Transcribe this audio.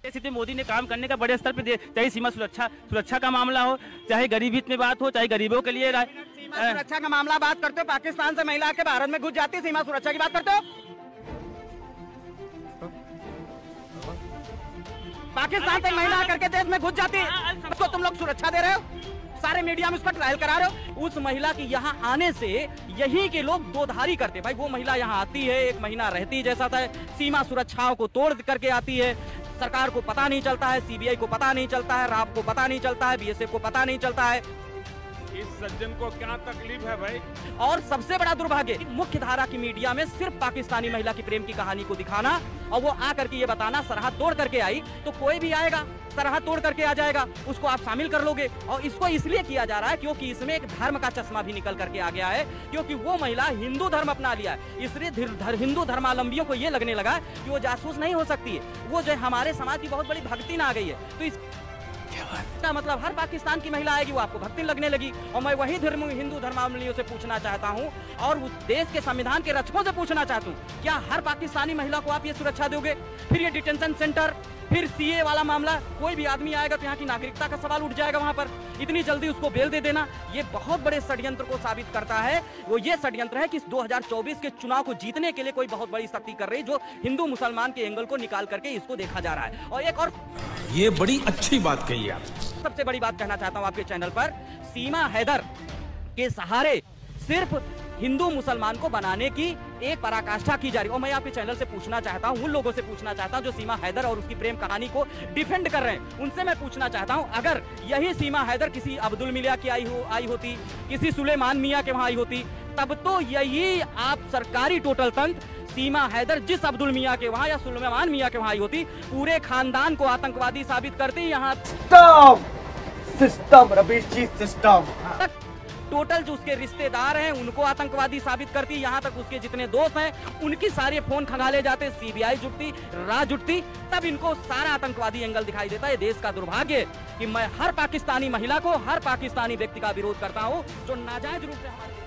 जैसे मोदी ने काम करने का बड़े स्तर पे, चाहे सीमा सुरक्षा का मामला हो, चाहे गरीब हित में बात हो, चाहे गरीबों के लिए सीमा सुरक्षा का मामला बात करते हो, पाकिस्तान से महिला के भारत में घुस जाती है, सीमा सुरक्षा की बात करते हो। पाकिस्तान से महिला करके देश में घुस जाती है, उसको तुम लोग सुरक्षा दे रहे हो, सारे मीडिया में उसका ट्रायल करा रहे हो। उस महिला की यहाँ आने से यही के लोग दोधारी करते, भाई वो महिला यहाँ आती है, एक महीना रहती जैसा था, सीमा सुरक्षाओं को तोड़ करके आती है, सरकार को पता नहीं चलता है, सीबीआई को पता नहीं चलता है, राब को पता नहीं चलता है, बीएसएफ को पता नहीं चलता है। इस सज्जन को क्या तकलीफ है भाई? और सबसे बड़ा दुर्भाग्य, मुख्य धारा की मीडिया में सिर्फ पाकिस्तानी महिला की प्रेम की कहानी को दिखाना और वो आकर के ये बताना सरहद तोड़ करके आई, तो कोई भी आएगा सरहद तोड़ करके आ जाएगा, उसको आप शामिल कर लोगे। और इसको इसलिए किया जा रहा है क्योंकि इसमें एक धर्म का चश्मा भी निकल करके आ गया है, क्योंकि वो महिला हिंदू धर्म अपना लिया है, इसलिए हिंदू धर्मावलंबियों को ये लगने लगा कि वो जासूस नहीं हो सकती है, वो जो हमारे समाज की बहुत बड़ी भक्ति आ गई है, तो इस का मतलब हर पाकिस्तान की महिला आएगी वो आपको भक्ति लगने लगी। और मैं वही हिंदू धर्मावलंबियों से पूछना चाहता हूँ और उस देश के संविधान के रक्षकों से पूछना चाहता हूँ, क्या हर पाकिस्तानी महिला को आप ये सुरक्षा दोगे? फिर ये डिटेंशन सेंटर, फिर सीए वाला मामला, कोई भी आदमी आएगा तो यहाँ की नागरिकता का सवाल उठ जाएगा, वहां पर इतनी जल्दी उसको बेल दे देना, ये बहुत बड़े षड्यंत्र को साबित करता है। वो ये षड्यंत्र है कि 2024 के चुनाव को जीतने के लिए कोई बहुत बड़ी शक्ति कर रही है, जो हिंदू मुसलमान के एंगल को निकाल करके इसको देखा जा रहा है। और एक और ये बड़ी अच्छी बात कही आप। सबसे बड़ी बात कहना चाहता हूँ आपके चैनल पर, सीमा हैदर के सहारे सिर्फ हिंदू मुसलमान को बनाने की एक पराकाष्ठा की जा रही है। और मैं आपके चैनल से पूछना चाहता हूं, उन लोगों से पूछना चाहता हूं जो सीमा हैदर और उसकी प्रेम कहानी को डिफेंड कर रहे हैं, उनसे मैं पूछना चाहता हूं, अगर यही सीमा हैदर किसी अब्दुल मियां की आई होती, किसी सुलेमान मियां के वहां आई होती, तब तो यही आप सरकारी टोटल तंत्र सीमा हैदर जिस अब्दुल मियां के वहां या सुलेमान मियां के वहां आई होती, पूरे खानदान को आतंकवादी साबित करती। यहाँ system Ravish ji, system total जो उसके रिश्तेदार हैं उनको आतंकवादी साबित करती, यहाँ तक उसके जितने दोस्त हैं उनकी सारे फोन खंगाले जाते, सीबीआई जुटती, राज जुटती, तब इनको सारा आतंकवादी एंगल दिखाई देता है। देश का दुर्भाग्य कि मैं हर पाकिस्तानी महिला को, हर पाकिस्तानी व्यक्ति का विरोध करता हूँ जो नाजायज रूप से हमारे